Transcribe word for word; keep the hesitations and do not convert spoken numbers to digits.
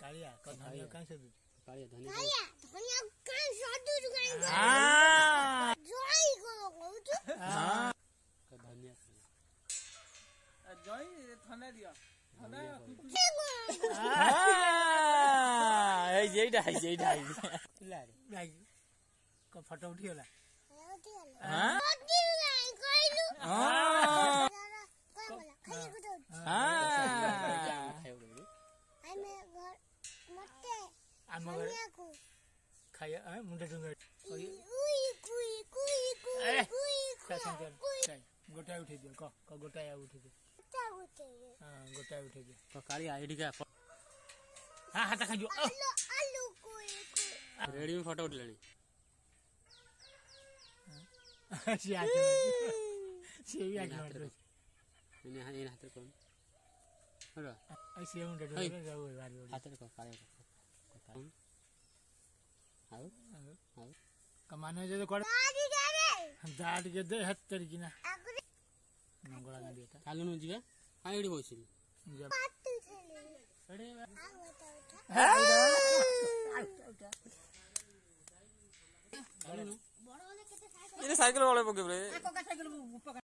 कालिया का धनिया काहे से दू कालिया धनिया कालिया धनिया काहे सादू काहे हां जोई को कहू हां का धनिया जोई थने दिया थने हां ए जेइडा है जेइडा है ला रे भाई का फोटो उठियोला उठी गला हां उठी गई कहलु हां खाई को हां आमे घर मते आम घर को खाया ए मुंडे डुंगे उई कुई कुई कुई कुई कुई गोटा उठे दियो क क गोटा उठे दियो गोटा उठे हां गोटा उठे दियो का कालिया आईडी का हां हां तक जो आलू आलू कुई कुई रेडी में फोटो उठलेनी सी आके सी भी आके इने हां इन हाथ कोन हरा ऐसे मुंडे डुंगे जाऊ बारी हाथ को कालिया को आओ आओ कमाने जे कोड दादी दादी दाद के दे हत्तर की ना आगरे नंगोला ना देता चालू न जीवा आईडी बसिल जब पातू थले अरे आ उठा उठा चालू न बड़ वाले केते साइकिल ये साइकिल वाले पके रे साइकिल